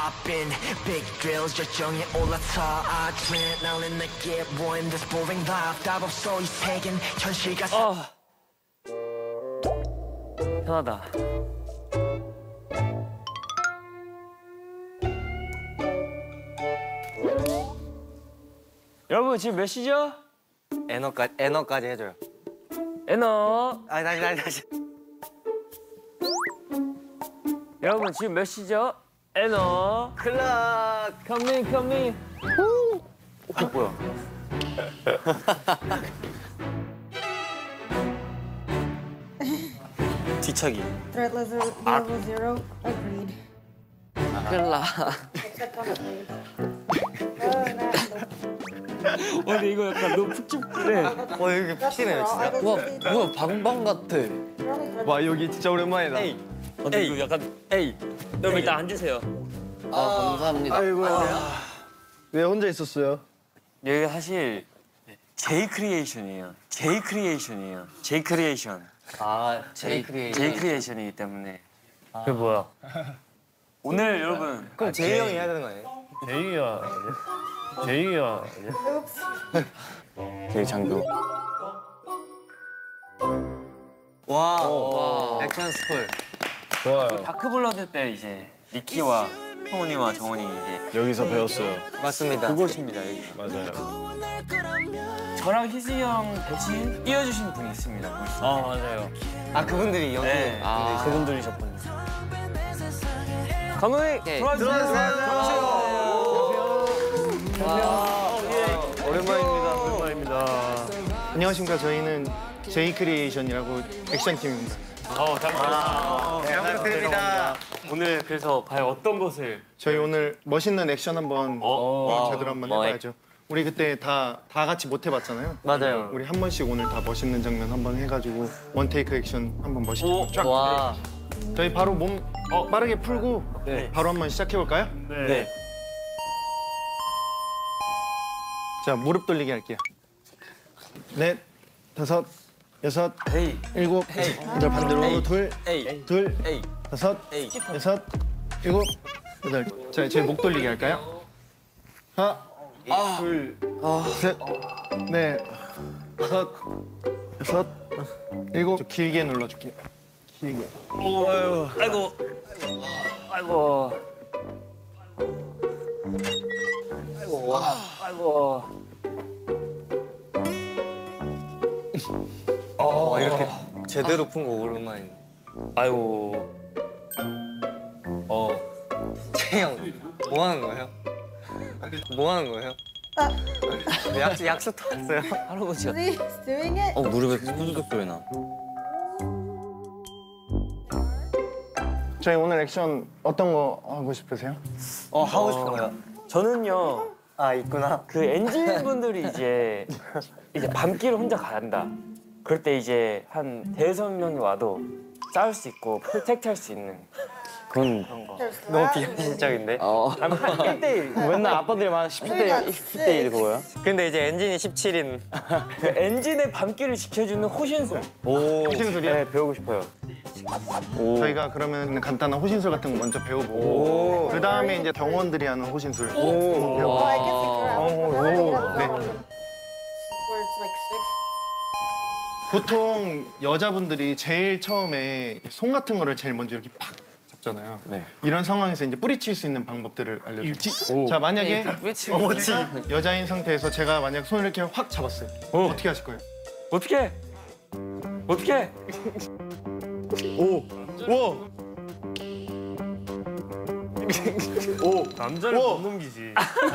popping big drills 열정이 올라타 adrenaline 내게 보인 this boring life 답 없어 이 세계는 현실과 편하다. 여러분 지금 몇 시죠? 애너까지 해줘요. 애너. 다시. 여러분 지금 몇 시죠? 애너. 클락. 컴밍. 뭐야? 뒤척이. Threat level 0. Agreed. 클라. 근데 이거 약간 너무 푹푹해. 여기 푹신해요 진짜. 뭐야 방방 같아. 와 여기 진짜 오랜만이다. 근데 이거 약간 여러분 일단 앉으세요. 감사합니다. 아이고야. 왜 혼자 있었어요? 여기 사실 J 크리에이션이에요. J 크리에이션. 제이 J크리에이션이기 때문에. 그게 뭐야? 오늘 여러분. 그럼 제이 형이 해야 되는 거 아니에요? 제이야. 제이 장도. 와. 액션 스쿨. 좋아요. 다크블러드 때 이제 니키와 성훈이와 정원이 이제 여기서 배웠어요. 맞습니다. 그곳입니다 여기. 맞아요. 저랑 희승이 형 대신 띄워주신 분이 있습니다. 맞아요. 그분들이 여기. 네. 그분들이셨군요. 감독님 들어주세요. 오랜만입니다. 안녕하십니까. 저희는 제이 크리에이션이라고 액션팀입니다. 잘 부탁드립니다. 오늘 그래서 과연 어떤 것을? 저희 오늘 멋있는 액션 한번 제대로 한번 해봐야죠. 우리 그때 다 같이 못 해봤잖아요. 맞아요. 우리 한 번씩 오늘 다 멋있는 장면 한번 해가지고 원 테이크 액션 한번 멋있게 쫙. 와. 저희 바로 몸 빠르게 풀고 바로 한번 시작해볼까요? 네. 자, 무릎 돌리기 할게요. 넷, 다섯, 여섯, 일곱, 이제 반대로 둘, 다섯, 여섯, 일곱, 여덟. 자, 제 목 돌리기 할까요? 하나, 둘, 셋, 넷, 다섯, 여섯, 일곱. 좀 길게 눌러줄게요. 길게. 아이고. 이렇게 제대로 푼 거 오랜만이네. 아이고. 채희 형, 뭐 하는 거예요? 뭐 하는 거예요? 약수 터졌어요? 할아버지가. He's doing it. 무릎에 후두둑 소리 나. 저희 오늘 액션 어떤 거 하고 싶으세요? 하고 싶은 거요. 저는요. 있구나. 그 엔진 분들이 이제 밤길을 혼자 간다. 그럴 때 이제 한 대여섯 명이 와도 싸울 수 있고 프로텍트 할 수 있는 그런 거. 너무 비현실적인데? 한 1대1. 맨날 아빠들이 말하는 10대 1 그거야? 근데 이제 엔진이 17인. 그 엔진의 밤길을 지켜주는 호신술. 호신술이요? 네, 배우고 싶어요. 저희가 그러면 간단한 호신술 같은 거 먼저 배워보고 그 다음에 이제 경원들이 하는 호신술 배워보고. I can figure out. 네. Where it's like 6. 보통 여자분들이 제일 처음에 손 같은 거를 제일 먼저 이렇게 팍 잡잖아요. 이런 상황에서 이제 뿌리칠 수 있는 방법들을 알려드릴게요. 자, 만약에 여자인 상태에서 제가 만약 손을 이렇게 확 잡았어요. 어떻게 하실 거예요? 어떻게? 남자를 못 넘기지.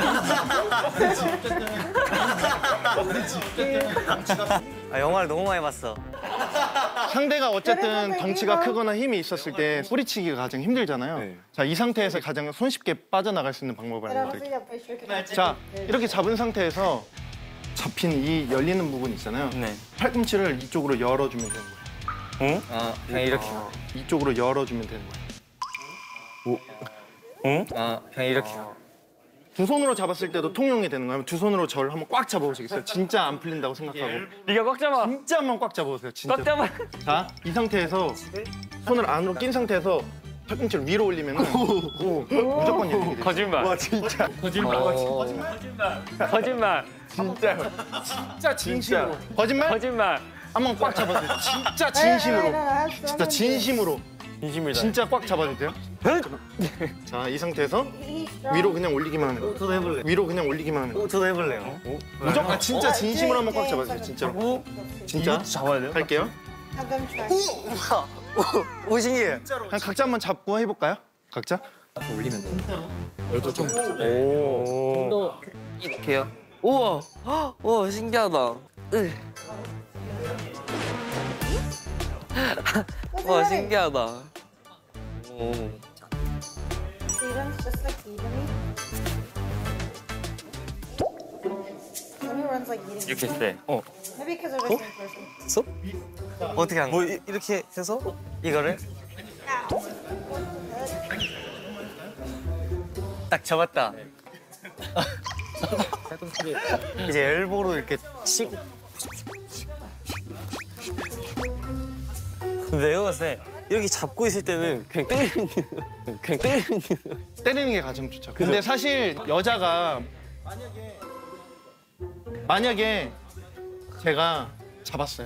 영화를 너무 많이 봤어. 상대가 어쨌든 덩치가 크거나 힘이 있었을 때 뿌리치기가 가장 힘들잖아요. 자, 이 상태에서 가장 손쉽게 빠져나갈 수 있는 방법을 알려드릴게요. 자, 이렇게 잡은 상태에서 잡힌 이 열리는 부분 있잖아요. 팔꿈치를 이쪽으로 열어주면 되는 거예요. 그냥 이렇게. 이쪽으로 열어주면 되는 거예요. 그냥 이렇게. 두 손으로 잡았을 때도 통용이 되는 거예요. 두 손으로 저를 한번 꽉 잡아보시겠어요? 진짜 안 풀린다고 생각하고. 네가 꽉 잡아. 진짜 한번 꽉 잡아보세요. 진짜. 꽉 잡아. 자, 이 상태에서 손을 안으로 낀 상태에서 팔꿈치를 위로 올리면은 무조건 열리게 돼. 거짓말. 와 진짜. 거짓말. 진짜 진심으로. 거짓말? 거짓말. 한번 꽉 잡아주세요. 진짜 진심으로. 진짜 진심으로. 진심을 다. 진짜 꽉 잡아주세요. 자, 이 상태에서 위로 그냥 올리기만 하는 거. 저도 해볼래요. 위로 그냥 올리기만 하는 거. 저도 해볼래요. 무조건 진짜 진심으로 한번 꽉 잡아주세요. 진짜로. 진짜. 잡아야 돼요? 할게요. Have them try. 오 신기해. 그냥 각자 한번 잡고 해볼까요? 각자? 이렇게요. 우와, 우와 신기하다. 와 신기하다. 오. Freedom's just like evenly. When he runs like eating. 이렇게 세. Maybe because they're the same person. 어떻게 하는 거야? 뭐 이렇게 해서 이거를 딱 잡았다. 이제 엘보로 이렇게 치고. 내가 봤을 때 이렇게 잡고 있을 때는 그냥 때리는 때리는 게 가장 좋죠. 근데 사실 여자가 만약에 제가 잡았어요.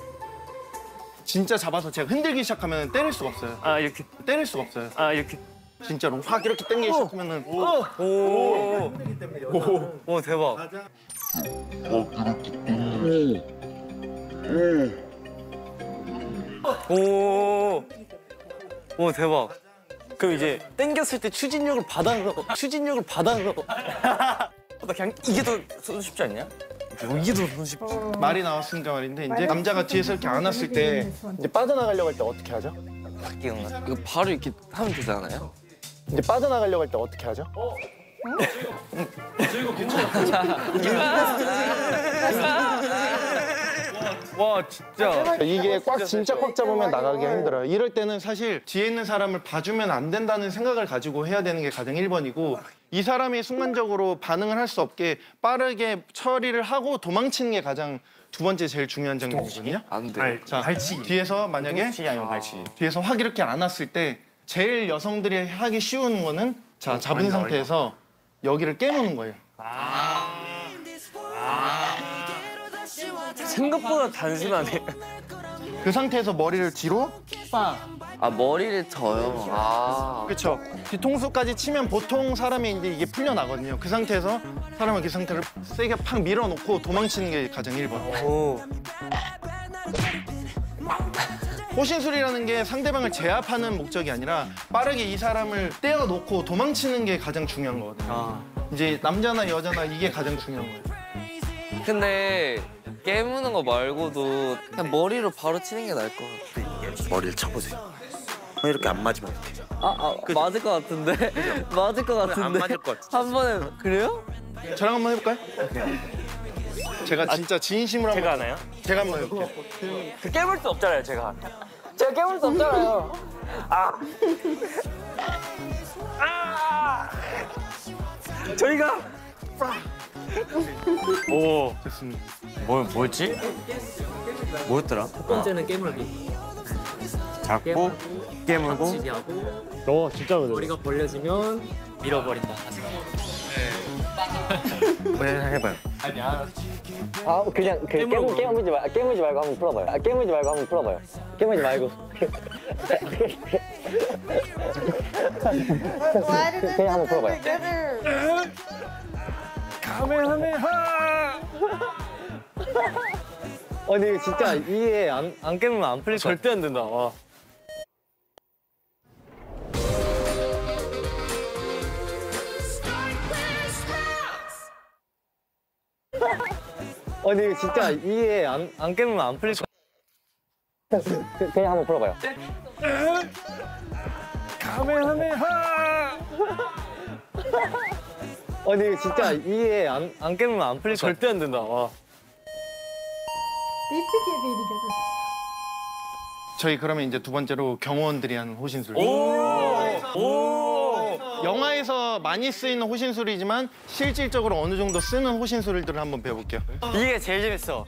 진짜 잡아서 제가 흔들기 시작하면 때릴 수가 없어요. 아 이렇게. 때릴 수가 없어요. 아 이렇게. 진짜로 확 이렇게 당기기 시작하면은 오 대박. 오 대박. 그럼 이제 당겼을 때 추진력을 받아서 나 그냥 이게 더 손쉽지 않냐? 이게 더 손쉽지. 말이 나왔으니까 말인데 이제 남자가 뒤에서 이렇게 안았을 때 이제 빠져나가려고 할 때 어떻게 하죠? 이거 바로 이렇게 하면 되잖아요. 이제 빠져나가려고 할 때 어떻게 하죠? 와 진짜. 이게 꽉 진짜 꽉 잡으면 나가기가 힘들어요. 이럴 때는 사실 뒤에 있는 사람을 봐주면 안 된다는 생각을 가지고 해야 되는 게 가장 1번이고 이 사람이 순간적으로 반응을 할 수 없게 빠르게 처리를 하고 도망치는 게 가장 두 번째 제일 중요한 장면이거든요. 안 돼. 자, 뒤에서 만약에 뒤에서 확 이렇게 안았을 때 제일 여성들이 하기 쉬운 거는 자 잡은 상태에서 여기를 깨무는 거예요. 생각보다 단순하네. 그 상태에서 머리를 뒤로 빠. 아 머리를 져요. 아. 그렇죠. 뒤통수까지 치면 보통 사람이 이제 이게 풀려나거든요. 그 상태에서 사람은 그 상태를 세게 팍 밀어놓고 도망치는 게 가장 1번. 오. 호신술이라는 게 상대방을 제압하는 목적이 아니라 빠르게 이 사람을 떼어놓고 도망치는 게 가장 중요한 거거든요. 이제 남자나 여자나 이게 가장 중요한 거예요. 근데 깨무는 거 말고도 그냥 머리로 바로 치는 게 나을 것 같아. 머리를 쳐보세요. 이렇게 안 맞으면 어떡해요? 맞을 것 같은데? 맞을 것 같은데? 안 맞을 것 같아. 한 번에 그래요? 저랑 한번 해볼까요? 제가 진짜 진심으로 제가 한번 하나요? 제가 한번 해볼게요. 그 깨물 수 없잖아요, 제가. 제가 깨물 수 없잖아요. 저희가 오 됐습니다. 뭐였지? 뭐였더라? 첫 번째는 깨물기. 잡고 깨물고. 어 진짜 그래. 머리가 벌려지면 밀어버린다. 해봐요. 아 그냥 깨무지 말고 한번 풀어봐요. 깨무지 말고 한번 풀어봐요. 깨무지 말고. Why did they 한번 put them 풀어봐요. together? 아니 이거 진짜 이게 안 깨물면 안 풀릴 거 절대 안 된다. 와. 아니 이거 진짜 이게 안 깨물면 안 풀릴 거. 그냥 한번 풀어봐요. 아니 이거 진짜 이게 안 깨물면 안 풀릴 거. 절대 안 된다. 와. These two can't be together. 저희 그러면 이제 두 번째로 경호원들이 하는 호신술. 영화에서 많이 쓰이는 호신술이지만 실질적으로 어느 정도 쓰는 호신술들을 한번 배워볼게요. 이게 제일 재밌어.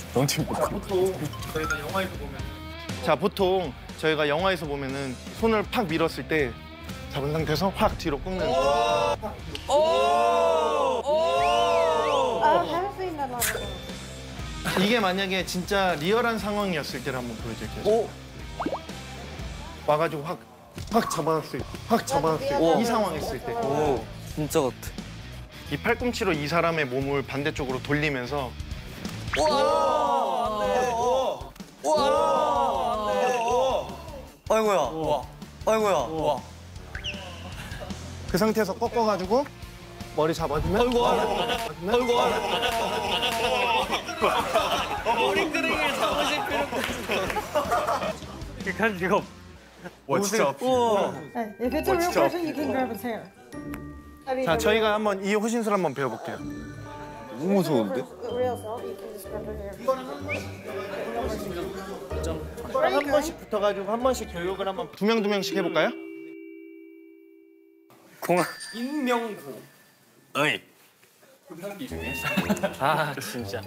자, 보통 저희가 영화에서 보면은 손을 팍 밀었을 때 잡은 상태에서 확 뒤로 꺾는. 이게 만약에 진짜 리얼한 상황이었을 때를 한번 보여드릴게요. 와가지고 확 잡았을 때, 이 상황했을 때. 오, 진짜 같아. 이 팔꿈치로 이 사람의 몸을 반대쪽으로 돌리면서 아이고야. 아이고야. 그 상태에서 꺾어가지고 머리 잡아주면 머리끄댕이를 잡으실 필요가 이거 와 진짜 If it's a real person, you can grab his hair. 자, 저희가 한번 이 호신술 한번 배워볼게요. 너무 무서운데? The real self, you can just grab her hair. 한 번씩 붙어가지고 한 번씩 교육을 한번 두 명씩 해볼까요? 인명고. 어이. 아 진짜.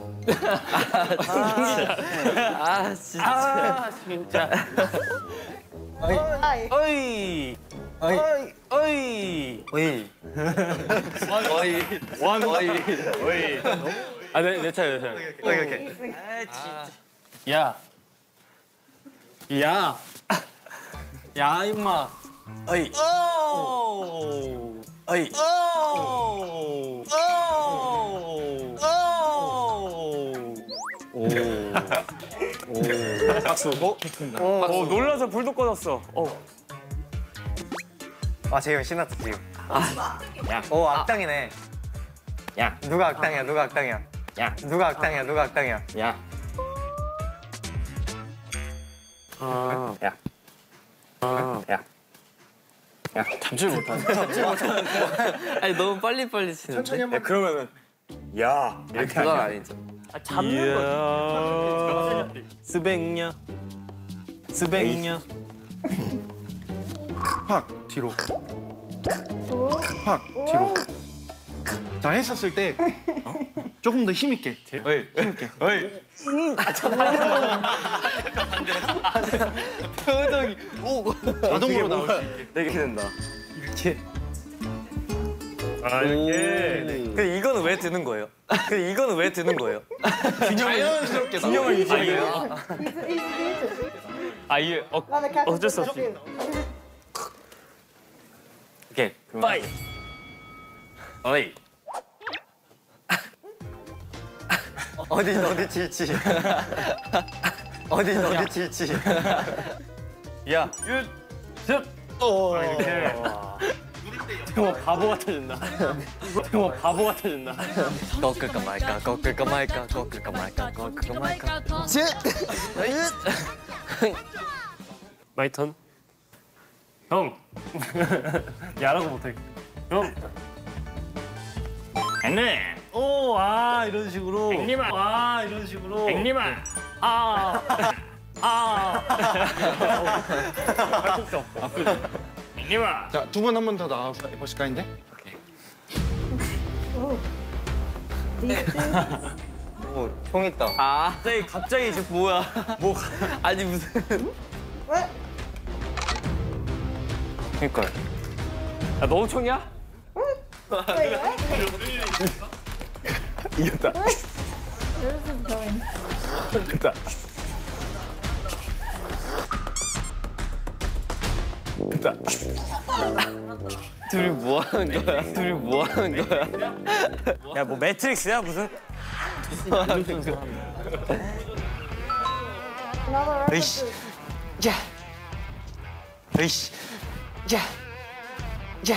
아 진짜. 진짜. Hi. 어이. 어이. 어이. 어이. 어이. 아내 차례. 오케이. 야. 야. 야 임마. 어이. 어이. 박수. 놀라서 불도 꺼졌어. 아, 재영 신났다, 지금. 오, 악당이네. 야. 누가 악당이야, 누가 악당이야. 야. 누가 악당이야, 누가 악당이야. 야. 야. 야. 야. 잠실 못하네. 아니 너무 빨리빨리 치는데. 천천히 한번. 그러면은 야 아니, 그건 아니죠. 잡는 거. 스백냐. 스백냐. 확 뒤로. 확 뒤로. 자, 했었을 때 조금 더 힘있게. 힘있게. 표정이 오. 자동으로 나올 수 있게. 되게 된다. 근데 이거는 왜 드는 거예요? 근데 이거는 왜 드는 거예요? 자연스럽게 균형을 유지해요. He's easy. 이게 Now the cat 어쩔 수 is 없이. you. 오케이. 빠이. 어이. 어디 질지. 어디 질지. 야. 이렇게. 정말 바보 같아진다. 정말 바보 같아진다. 꺾을까 말까 꺾을까 말까 꺾을까 말까 꺾을까 말까. 마이 턴. 형. 야라고 못해. 형. 앵네. 오, 아 이런 식으로. 앵님아. 아 이런 식으로. 앵님아. 팔꿈치 없어. 앵님아. 자, 두 분 한 번 더 나와서 해보실까요, 이제? 오, 총 있다. 아 갑자기 이제 뭐야? 뭐 아니 무슨? What? 그러니까. 야, 너 총이야? Wait, what? 이겼다. Where is this going? 됐다. 됐다. 둘이 뭐 하는 거야? 둘이 뭐 하는 거야? 야, 뭐 매트릭스야 무슨? Another 으이씨. 야. 으이씨. 야. 야.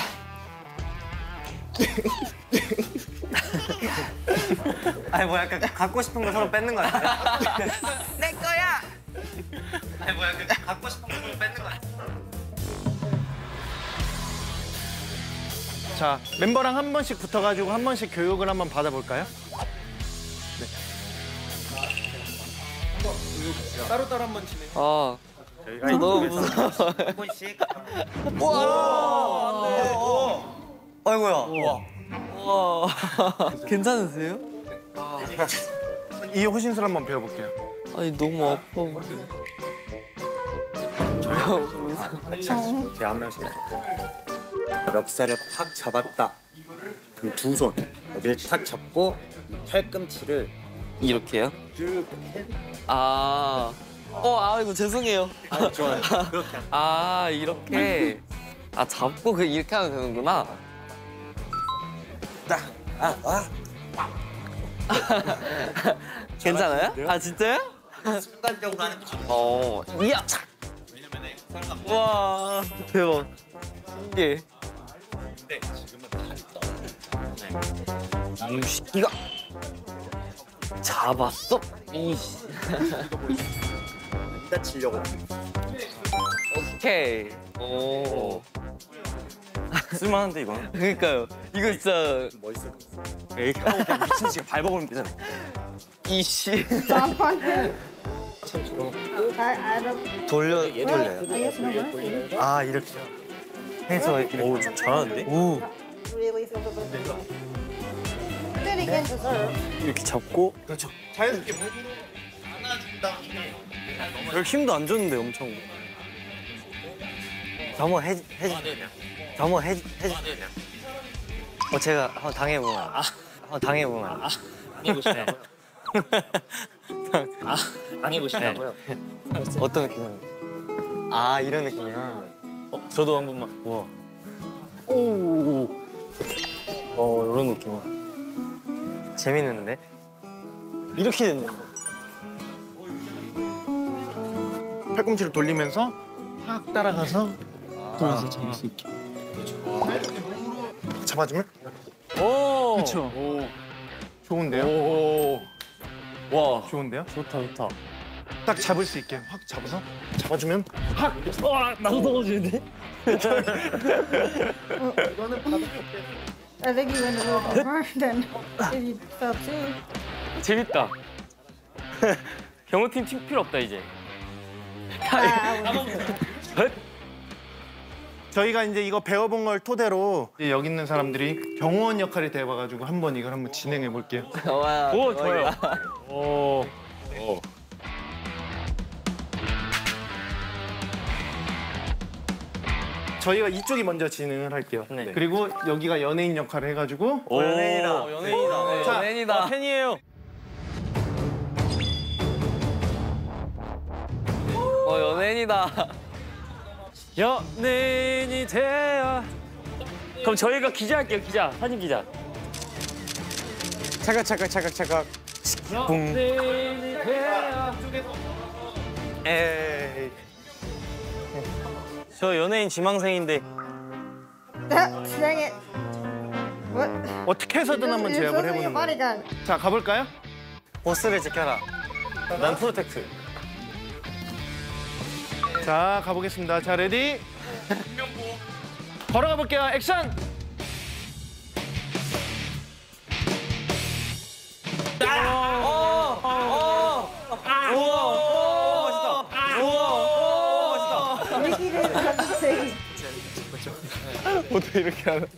아니 뭐 약간 갖고 싶은 거 서로 뺏는 거 같아. 내 거야. 아니 뭐 약간 갖고 싶은 거 서로 뺏는 거 같아. 자, 멤버랑 한 번씩 붙어가지고 한 번씩 교육을 한번 받아볼까요? 따로따로 한번 진행. 아 저 너무 무서워. 한 번씩. 와. 아이고야. 와 괜찮으세요? 이 호신술 한번 배워볼게요. 아니 너무 아파. 제가 한 명씩 멱살을 팍 잡았다. 그리고 두 손 여기를 탁 잡고 이 팔꿈치를 이렇게요? 이거 죄송해요. 좋아요. 그렇게 이렇게. 잡고 이렇게 하면 되는구나. 괜찮아요? 진짜요? 순간적으로 하는 거. 이야. 와, 대박. 신기해. 이가 잡았어? 이씨. 다치려고. 오케이. 오. 쓸만한데 이거는. 그러니까요. 이거 진짜 멋있어. 이렇게 하고 그냥 미친 듯이 밟아버리면 되잖아. 이씨. Stop on him. I don't. 돌려요. I guess no more. 이렇게요. 해서 이렇게. 오, 좀 잘하는데? 오. Really feel the Then again, deserve. 이렇게 잡고. 그렇죠. 자연스럽게 목으로 안아준 다음에 별 힘도 안 줬는데 엄청. 한번 해주세요. 제가 한번 당해보면. 당해보시나요? 당해보시냐고요? 어떤 느낌이에요? 이런 느낌이야. 저도 한 번만. 우와. 오. 이런 느낌. 재밌는데? 이렇게 됐네. 팔꿈치를 돌리면서 확 따라가서 돌아서 잡을 수 있게. 잡아주면? 오. 그렇죠. 좋은데요? 오. 와. 좋은데요? 좋다. 딱 잡을 수 있게 확 잡아서 잡아주면 확. 나도 떨어지는데? 이거는 가볍게. I think you went a little bit more than if you felt too. 재밌다. 경호팀 팀 필요 없다 이제. 저희가 이제 이거 배워본 걸 토대로 이제 여기 있는 사람들이 경호원 역할이 돼봐가지고 한번 이걸 한번 진행해 볼게요. 오 좋아요. 오. 저희가 이쪽이 먼저 진행을 할게요. 네. 그리고 여기가 연예인 역할을 해가지고 연예인이다. 연예인이다. 자, 연예인이다. 팬이에요. 연예인이다. 연예인이 돼야. 그럼 저희가 기자 할게요 기자. 사진 기자. 차각. 연예인이 돼야. 에이. 저 연예인 지망생인데. Dang it. What? 어떻게 해서든 한번 제압을 해보는 거예요. 거예요. 자, 가볼까요? 보스를 지켜라. 난 프로텍트. 자, 가보겠습니다. 자, 레디. 걸어가 볼게요. 액션! 어떻게 이렇게 하나?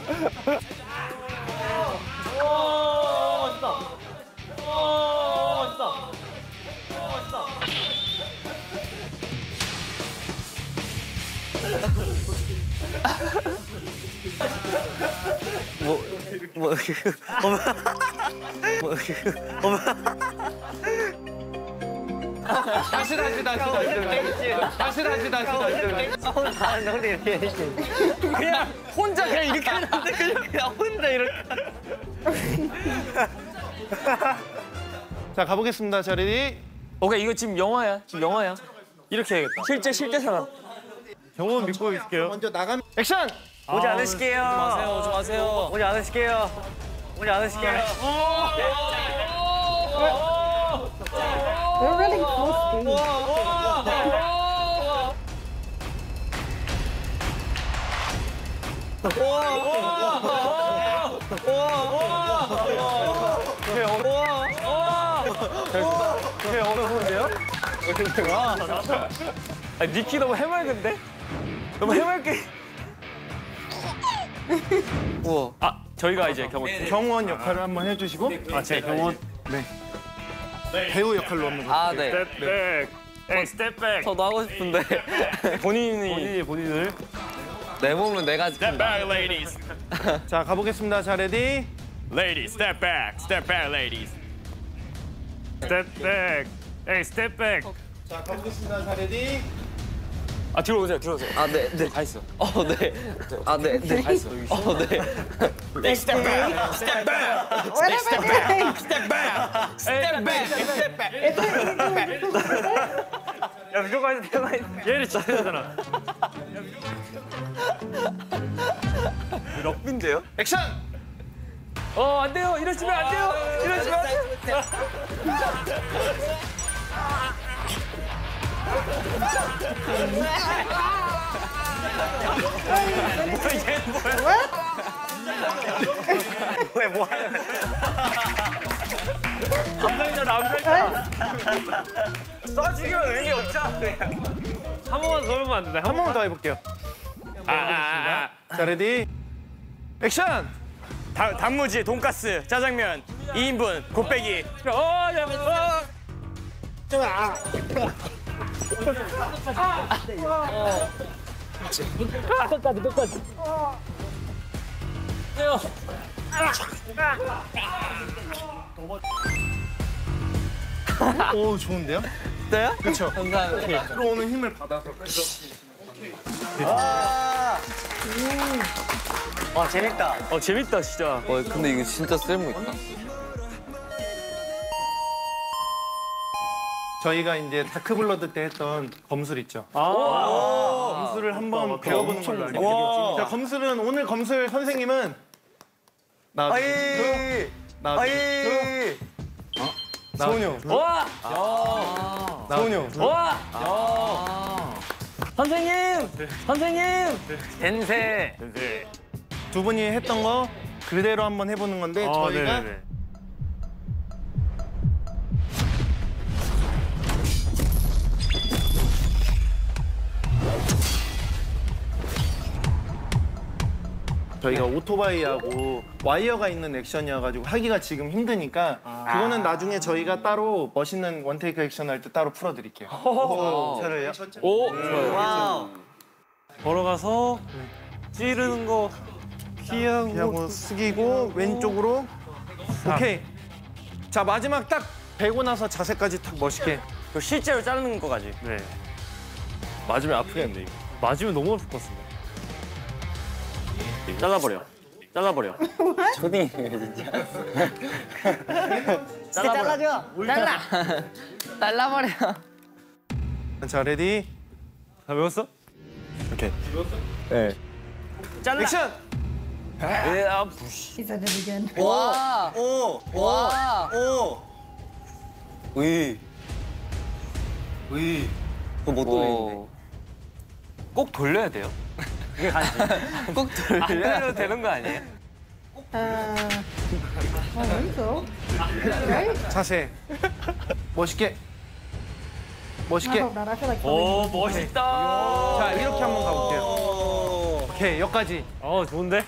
다시. 그냥 혼자 그냥 이렇게 하는데 그냥 혼자 이렇게. 자, 가보겠습니다. 자, 레디. 오케이 이거 지금 영화야. 이렇게 해야겠다. 실제 상황. 경호원 믿고 있을게요. 먼저 나가면 액션! 오지 않으실게요. 오지 마세요. 오지 않으실게요. We're running full speed. 니키 너무 해맑은데? 너무 해맑게. 우와. 저희가 이제 경호팀. 경호원 역할을 한번 해주시고. 제 경호원. 네. 배우 역할로 한번 아, 네. 스텝백. 에이 스텝백. 저도 하고 싶은데 본인을. 내 몸은 내가 지킨다. Step back, ladies. 자 가보겠습니다. 자 레디. Ladies, step back. Step back, ladies. 스텝백. 에이 스텝백. 자 가보겠습니다. 자 레디. 아 뒤로 오세요. 뒤로 오세요. 아, 네, 네. 다 있어. 네. 아, 네, 네. 다 있어. 네. Step back. Step back. What am I doing? Step back. 야 무조건 해야 돼. 얘를 잘해야 되잖아. 럭비인데요? 액션. 안 돼요. 이러시면 안 돼요. 이러시면 안 돼요. 쏴주기면 의미 없잖아. 한 번만 더 해보면 안 되나? 한 번만 더 해볼게요. 자 레디. 액션. 단무지, 돈가스, 짜장면, 2인분, 곱빼기. 오 좋은데요? 진짜요? 그렇죠. 감사합니다. 들어오는 힘을 받아서. 재밌다. 재밌다 진짜. 근데 이거 진짜 쓸모 있다. 저희가 이제 다크블러드 때 했던 검술 있죠. 검술을 한번 배워보는 걸로 알겠습니다. 자, 검술은 오늘 검술 선생님은 나와주세요. 소녀. 와! 소녀. 와! 선생님! 덴세. 두 분이 했던 거 그대로 한번 해보는 건데 저희가 네네네. 저희가 오토바이하고 와이어가 있는 액션이어가지고 하기가 지금 힘드니까 그거는 나중에 저희가 따로 멋있는 원테이크 액션 할 때 따로 풀어드릴게요. 저를요? 걸어가서 찌르는 거 피하고 숙이고 왼쪽으로. 오케이. 자 마지막 딱 베고 나서 자세까지 딱 멋있게. 실제로 자르는 거까지. 네. 맞으면 아프겠는데 이거. 맞으면 너무 아플 것 같습니다. 잘라버려. 초딩 진짜. 날라버려. 자 레디. 다 배웠어? 오케이. 잘라. 액션. He said it again. 와. 못 돌리는데. 꼭 돌려야 돼요? 그게 간지. 꼭 안 돌려. 돌려도 되는 거 아니에요? I think so. Right? 자세. 멋있게. I 멋있게. hope not. I feel like 오 멋있다. 자 이렇게 한번 가볼게요. 오케이 여기까지. 좋은데?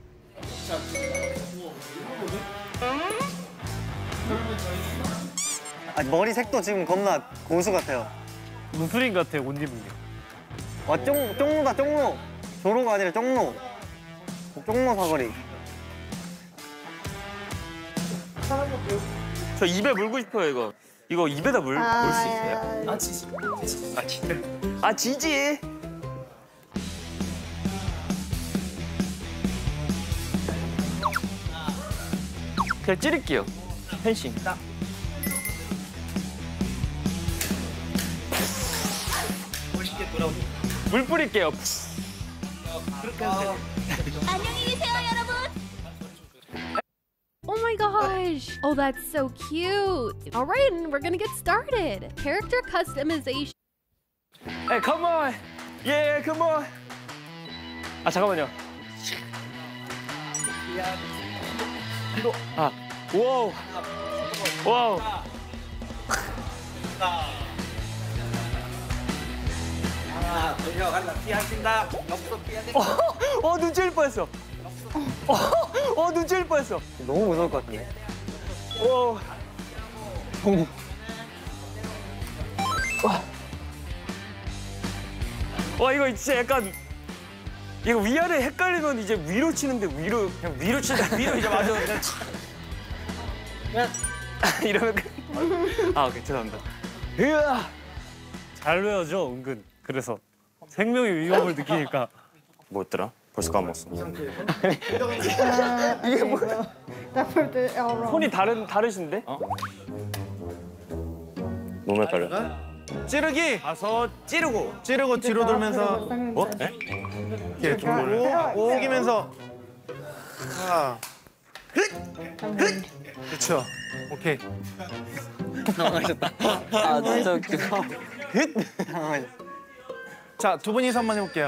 머리 색도 지금 겁나 고수 같아요. 무술인 같아 옷 입은 게. 쪽로다 쪽로. 조로가 아니라 쪽로. 쪽로 사거리. 저 입에 물고 싶어요 이거. 이거 입에다 물 수 있어요? 아 지지. 그냥 찌를게요. 펜싱. 물 뿌릴게요. 안녕히 계세요, 여러분. Oh my gosh. Oh, that's so cute. All right, and we're gonna get started. Character customization. Hey, come on. Yeah, come on. 아 잠깐만요. 아, 와우. 와우. 눈 찔릴 뻔했어. 눈 찔릴 뻔했어. 너무 무서울 것 같은데. 와 이거 진짜 약간 이거 위아래 헷갈리면 이제 위로 치는데 위로 그냥 위로 치는데 위로 이제 맞아. 이러면 아 오케이 죄송합니다. 으아 잘 외워져 은근. 그래서 생명의 위협을 느끼니까. 뭐였더라? 벌써 까먹었어. 이게 뭐야? 톤이 다르신데? 너무 헷갈려. 찌르기. 가서 찌르고. 찌르고 뒤로 돌면서 뭐? 네? 이렇게 돌고 옮기면서 하나 그렇죠. 오케이. 당황하셨다. 아 진짜 웃겨. 자, 두 분이서 한번 해볼게요.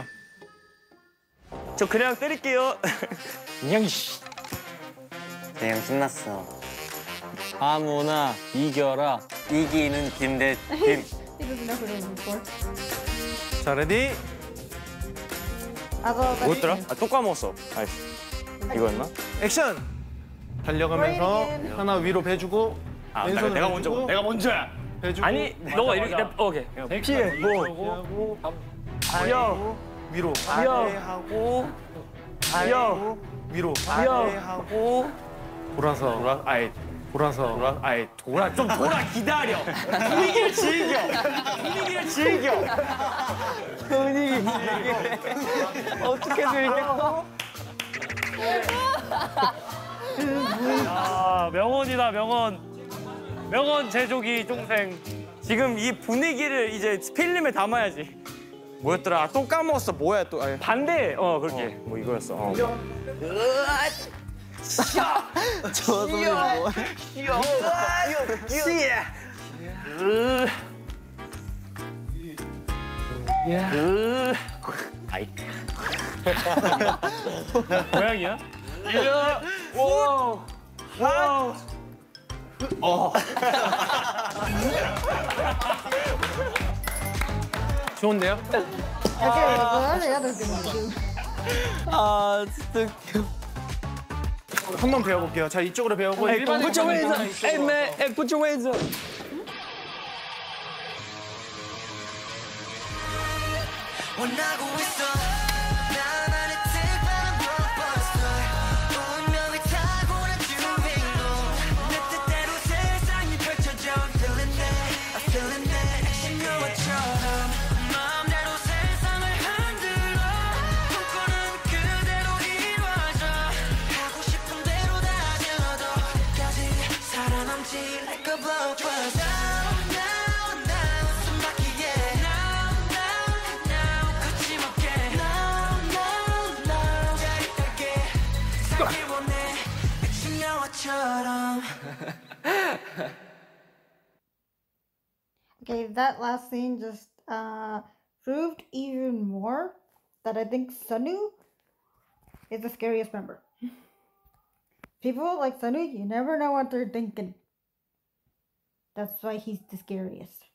저 그냥 때릴게요. 그냥 씨. 대형 신났어. 아무나 이겨라. 이기는 김대팀. He doesn't know who to root for. 자, 레디. 뭐였더라? 아, 또 까먹었어. 아이씨. 이거였나? 액션. 달려가면서 하나 위로 배주고 아, 왼손을 내가 배주고, 먼저. 내가 먼저야. 배주고 아니 너가 이렇게 오케이. 피해 뭐. 아래하고 위로 아래하고 아래하고 위로 아래하고 돌아서 좀 돌아 기다려. 분위기를 즐겨. 분위기를 즐겨. 어떻게 즐겨? 아 명언이다 명언. 명언 제조기 쫑생. 지금 이 분위기를 이제 필름에 담아야지. 뭐였더라? 아, 또 까먹었어. 뭐야 또. 아, 반대. 그렇게. 뭐 이거였어. 저 소리 뭐야? 아이. 고양이야? 좋은데요? Okay, well, what are the other things to do? 아 진짜 웃겨. 한번 배워볼게요. 자, 이쪽으로 배우고 일반 put your hands up. Hey man, hey, put your hands up. 원하고 있어 나만의 특별한 blockbuster 운명이 타고난 주인공 내 뜻대로 세상이 펼쳐져 Feeling that, I'm feeling that 액션 영화처럼 마음대로 세상을 흔들어 꿈꾸는 그대로 이루어져 하고 싶은 대로 다녀도 끝까지 살아남지 like a blockbuster Now, now, 숨막히게 Now, now, now 거침없게 Now, now, now 짜릿하게 살기 원해 액션 영화처럼 Okay, that last scene just proved even more that I think Sunu is the scariest member. People like Sunu, you never know what they're thinking. That's why he's the scariest.